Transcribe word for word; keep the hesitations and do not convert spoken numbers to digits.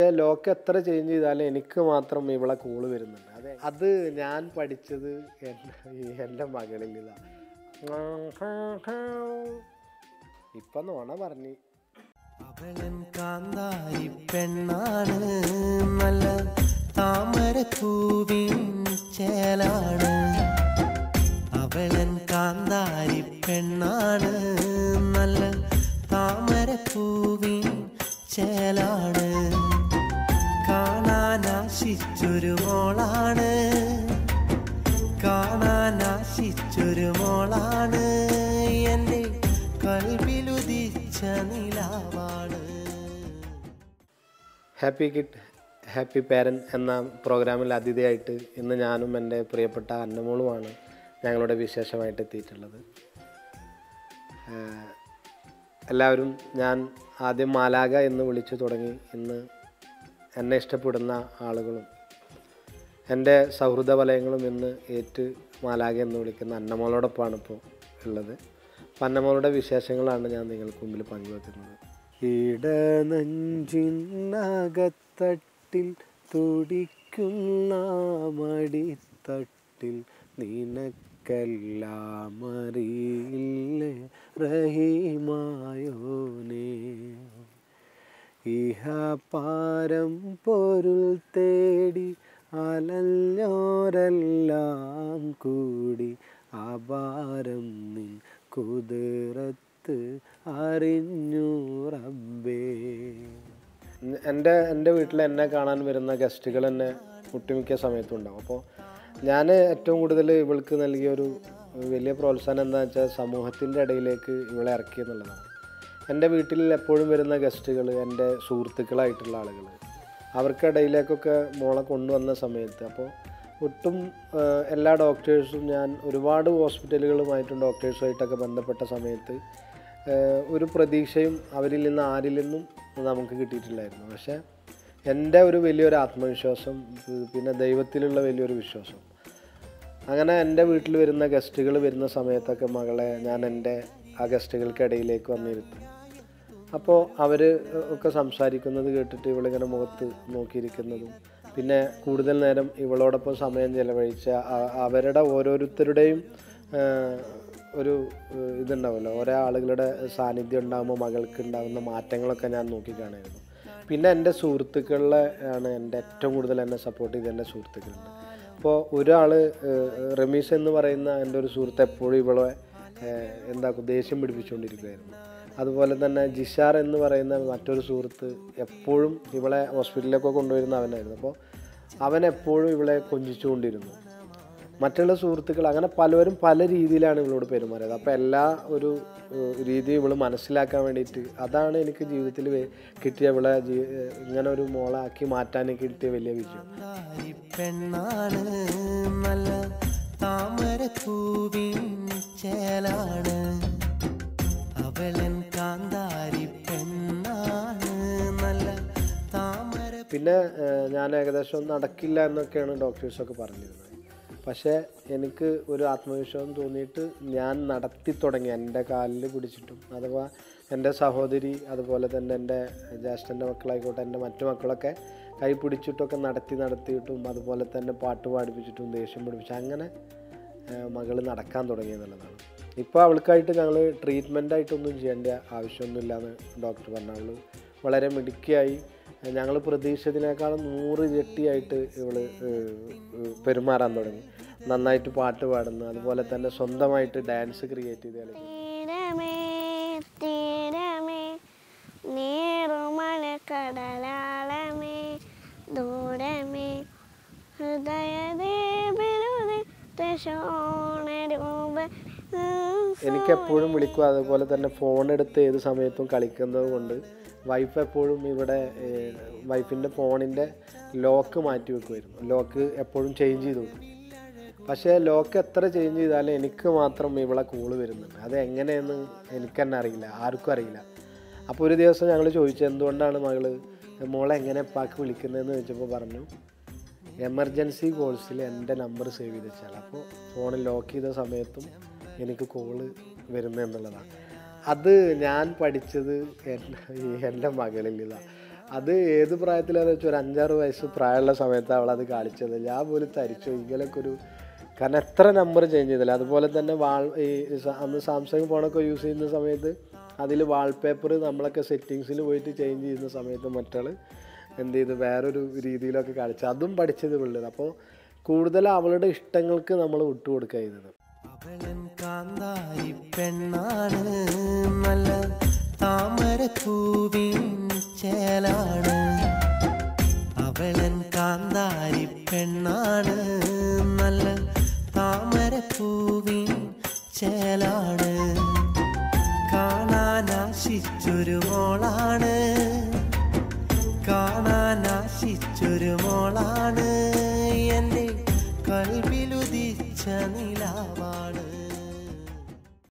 Lock എത്ര change ചെയ്താലും എനിക്ക് മാത്രം ഇവളെ കോള് വരുന്നുണ്ട്. അതെ, അത് ഞാൻ പഠിച്ചത് എൻ്റെ മകളിൽ ഇതാണ്. ഇപ്പം നോണ പറഞ്ഞു. അവളൻ കാന്താരി പെണ്ണാണ്, നല്ല താമരപ്പൂവിൻ ചേലാണ്. അവളൻ കാന്താരി പെണ്ണാണ്, നല്ല താമരപ്പൂവിൻ ചേലാണ്. കാണാനാശിച്ചൊരു മോളാണ്, കാണാനാശിച്ചൊരു മോളാണ്, എൻ്റെ കൽവിലുദിച്ച നിലാവാണ്. ഹാപ്പി കിഡ് ഹാപ്പി പാരൻറ് എന്ന പ്രോഗ്രാമിൽ അതിഥിയായിട്ട് ഇന്ന് ഞാനും എൻ്റെ പ്രിയപ്പെട്ട അന്നമോളുമാണ് ഞങ്ങളുടെ വിശേഷമായിട്ട് എത്തിയിട്ടുള്ളത്. എല്ലാവരും ഞാൻ ആദ്യം മാലാക എന്ന് വിളിച്ചു തുടങ്ങി. ഇന്ന് എന്നെ ഇഷ്ടപ്പെടുന്ന ആളുകളും എൻ്റെ സൗഹൃദ വലയങ്ങളും ഇന്ന് ഏറ്റ് മാലാക എന്ന് വിളിക്കുന്ന അന്നമോളോടൊപ്പമാണ് ഇപ്പോൾ ഉള്ളത്. അപ്പം അന്നമോളുടെ വിശേഷങ്ങളാണ് ഞാൻ നിങ്ങൾക്ക് മുമ്പിൽ പങ്കുവെക്കുന്നത്. ഇടനെഞ്ചിനകത്തട്ടിൽ തുടിക്കുന്ന മടിത്തട്ടിൽ നിനക്കെല്ലാം അറിയില്ലേ റഹീമായോനേ. ഇഹ പാരം പൊരുൾ തേടി അലഞ്ഞോരെല്ലാം കൂടി അപാരം നിൻ കുതിരത്ത് അറിഞ്ഞു റബ്ബേ. എൻ്റെ എൻ്റെ വീട്ടിൽ എന്നെ കാണാൻ വരുന്ന ഗസ്റ്റുകൾ എന്നെ ഒട്ടുമിക്ക സമയത്തും ഉണ്ടാവും. അപ്പോൾ ഞാൻ ഏറ്റവും കൂടുതൽ ഇവൾക്ക് നൽകിയൊരു വലിയ പ്രോത്സാഹനം എന്താണെന്ന് വെച്ചാൽ സമൂഹത്തിൻ്റെ ഇടയിലേക്ക് ഇവളെ ഇറക്കി എന്നുള്ളതാണ്. എൻ്റെ വീട്ടിൽ എപ്പോഴും വരുന്ന ഗസ്റ്റുകൾ എൻ്റെ സുഹൃത്തുക്കളായിട്ടുള്ള ആളുകൾ, അവർക്കിടയിലേക്കൊക്കെ മോളെ കൊണ്ടുവന്ന സമയത്ത് അപ്പോൾ ഒട്ടും എല്ലാ ഡോക്ടേഴ്സും, ഞാൻ ഒരുപാട് ഹോസ്പിറ്റലുകളുമായിട്ടും ഡോക്ടേഴ്സുമായിട്ടൊക്കെ ബന്ധപ്പെട്ട സമയത്ത് ഒരു പ്രതീക്ഷയും അവരിൽ നിന്ന് ആരിൽ നിന്നും നമുക്ക് കിട്ടിയിട്ടില്ലായിരുന്നു. പക്ഷേ എൻ്റെ ഒരു വലിയൊരു ആത്മവിശ്വാസം, പിന്നെ ദൈവത്തിലുള്ള വലിയൊരു വിശ്വാസം, അങ്ങനെ എൻ്റെ വീട്ടിൽ വരുന്ന ഗസ്റ്റുകൾ വരുന്ന സമയത്തൊക്കെ മകളെ ഞാൻ എൻ്റെ ആ ഗസ്റ്റുകൾക്കിടയിലേക്ക് വന്നിരുത്തും. അപ്പോൾ അവർ ഒക്കെ സംസാരിക്കുന്നത് കേട്ടിട്ട് ഇവളിങ്ങനെ മുഖത്ത് നോക്കിയിരിക്കുന്നതും, പിന്നെ കൂടുതൽ നേരം ഇവളോടൊപ്പം സമയം ചെലവഴിച്ച അവരുടെ ഓരോരുത്തരുടെയും ഒരു ഇതുണ്ടാവുമല്ലോ, ഓരോ ആളുകളുടെ സാന്നിധ്യം ഉണ്ടാകുമ്പോൾ മകൾക്ക് ഉണ്ടാകുന്ന മാറ്റങ്ങളൊക്കെ ഞാൻ നോക്കിക്കാണായിരുന്നു. പിന്നെ എൻ്റെ സുഹൃത്തുക്കളിലെ ആണ് എൻ്റെ ഏറ്റവും കൂടുതൽ എന്നെ സപ്പോർട്ട് ചെയ്ത് എൻ്റെ സുഹൃത്തുക്കളുണ്ട്. അപ്പോൾ ഒരാൾ റമീസ് എന്ന് പറയുന്ന എൻ്റെ ഒരു സുഹൃത്ത് എപ്പോഴും ഇവളെ എന്താക്കും ദേഷ്യം പിടിപ്പിച്ചുകൊണ്ടിരിക്കുകയായിരുന്നു. അതുപോലെ തന്നെ ജിഷാർ എന്ന് പറയുന്ന മറ്റൊരു സുഹൃത്ത് എപ്പോഴും ഇവളെ ഹോസ്പിറ്റലിലൊക്കെ കൊണ്ടുവരുന്ന അവനായിരുന്നു. അപ്പോൾ അവൻ എപ്പോഴും ഇവളെ കൊഞ്ചിച്ചുകൊണ്ടിരുന്നു. മറ്റുള്ള സുഹൃത്തുക്കൾ അങ്ങനെ പലവരും പല രീതിയിലാണ് ഇവളോട് പെരുമാറിയത്. അപ്പോൾ എല്ലാ ഒരു രീതി ഇവൾ മനസ്സിലാക്കാൻ വേണ്ടിയിട്ട്, അതാണ് എനിക്ക് ജീവിതത്തിൽ കിട്ടിയ ഇവളെ ഇങ്ങനെ ഒരു മോളാക്കി മാറ്റാൻ കിട്ടിയ വലിയ വിജയം. പെണ്ണാണ്, നല്ല താമരപ്പൂവിൻ ചേലാണ്. അവളൻ കാന്താരി പെണ്ണാണ്, നല്ല താമര. പിന്നെ ഞാൻ ഏകദേശം നടക്കില്ല എന്നൊക്കെയാണ് ഡോക്ടേഴ്സൊക്കെ പറഞ്ഞിരുന്നത്. പക്ഷേ എനിക്ക് ഒരു ആത്മവിശ്വാസം തോന്നിയിട്ട് ഞാൻ നടത്തി തുടങ്ങി. എൻ്റെ കാലിൽ പിടിച്ചിട്ടും, അഥവാ എൻ്റെ സഹോദരി അതുപോലെ തന്നെ എൻ്റെ ജ്യേഷ്ഠൻ്റെ മക്കളായിക്കോട്ടെ, എൻ്റെ മറ്റു മക്കളൊക്കെ കൈ പിടിച്ചിട്ടൊക്കെ നടത്തി നടത്തിയിട്ടും അതുപോലെ തന്നെ പാട്ട് പാടിപ്പിച്ചിട്ടും ദേഷ്യം പിടിപ്പിച്ചു അങ്ങനെ മകൾ നടക്കാൻ തുടങ്ങി എന്നുള്ളതാണ്. ഇപ്പോൾ അവൾക്കായിട്ട് ഞങ്ങൾ ട്രീറ്റ്മെൻറ്റായിട്ടൊന്നും ചെയ്യേണ്ട ആവശ്യമൊന്നുമില്ല എന്ന് ഡോക്ടർ പറഞ്ഞു. അവൾ വളരെ മിടുക്കിയായി, ഞങ്ങൾ പ്രതീക്ഷിച്ചതിനേക്കാളും നൂറ് ഇരട്ടിയായിട്ട് ഇവൾ പെരുമാറാൻ തുടങ്ങി. നന്നായിട്ട് പാട്ട് പാടുന്നു, അതുപോലെ തന്നെ സ്വന്തമായിട്ട് ഡാൻസ് ക്രിയേറ്റ് ചെയ്ത് കളിക്കുന്നു. എനിക്കെപ്പോഴും വിളിക്കും. അതുപോലെ തന്നെ ഫോണെടുത്ത് ഏത് സമയത്തും കളിക്കുന്നത് കൊണ്ട് വൈഫ് എപ്പോഴും ഇവിടെ വൈഫിൻ്റെ ഫോണിൻ്റെ ലോക്ക് മാറ്റി വെക്കുമായിരുന്നു. ലോക്ക് എപ്പോഴും ചേഞ്ച് ചെയ്ത് വെക്കും. പക്ഷേ ലോക്ക് എത്ര ചേഞ്ച് ചെയ്താലും എനിക്ക് മാത്രം ഇവളെ കോള് വരുന്നുണ്ട്. അത് എങ്ങനെയെന്ന് എനിക്ക് തന്നെ അറിയില്ല, ആർക്കും അറിയില്ല. അപ്പോൾ ഒരു ദിവസം ഞങ്ങൾ ചോദിച്ചു എന്തുകൊണ്ടാണ് മകൾ മോളെ എങ്ങനെ പാക്ക് വിളിക്കുന്നതെന്ന് ചോദിച്ചപ്പോൾ പറഞ്ഞു എമർജൻസി കോൾസിൽ എൻ്റെ നമ്പർ സേവ് ചെയ്ത് വെച്ചാൽ അപ്പോൾ ഫോൺ ലോക്ക് ചെയ്ത സമയത്തും എനിക്ക് കോള് വരുന്നതെന്നുള്ളതാണ്. അത് ഞാൻ പഠിച്ചത് എൻ്റെ മകളിൽ ഇതാണ്. അത് ഏത് പ്രായത്തിലാണെന്ന് വെച്ചാൽ ഒരു അഞ്ചാറ് വയസ്സ് പ്രായമുള്ള സമയത്ത് അവളത് കളിച്ചത്. ഞാൻ പോലും തരിച്ചു ഇങ്ങനെയൊക്കെ ഒരു, കാരണം എത്ര നമ്പർ ചേഞ്ച് ചെയ്തില്ല. അതുപോലെ തന്നെ വാൾ ഈ അന്ന് സാംസങ് ഫോണൊക്കെ യൂസ് ചെയ്യുന്ന സമയത്ത് അതിൽ വാൾപേപ്പർ നമ്മളൊക്കെ സെറ്റിങ്സിൽ പോയിട്ട് ചേഞ്ച് ചെയ്യുന്ന സമയത്ത് മറ്റാൾ എന്ത് ചെയ്ത് വേറൊരു രീതിയിലൊക്കെ കളിച്ചു. അതും പഠിച്ചത് പിള്ളേർ. അപ്പോൾ കൂടുതൽ അവളുടെ ഇഷ്ടങ്ങൾക്ക് നമ്മൾ വിട്ടുകൊടുക്കുക ചെയ്തത്. അവളൻ കാന്താരി പെണ്ണാണ്, നല്ല താമരപ്പൂവിൻ ചേലാണ്. അവളൻ കാന്താരി പെണ്ണാണ്, നല്ല താമരപ്പൂവിൻ ചേലാണ്. കാണാനാശിച്ചൊരു മോളാണ്, കാണാനാശിച്ചൊരു മോളാണ്, എൻ്റെ കൽവിലുദിച്ച നീ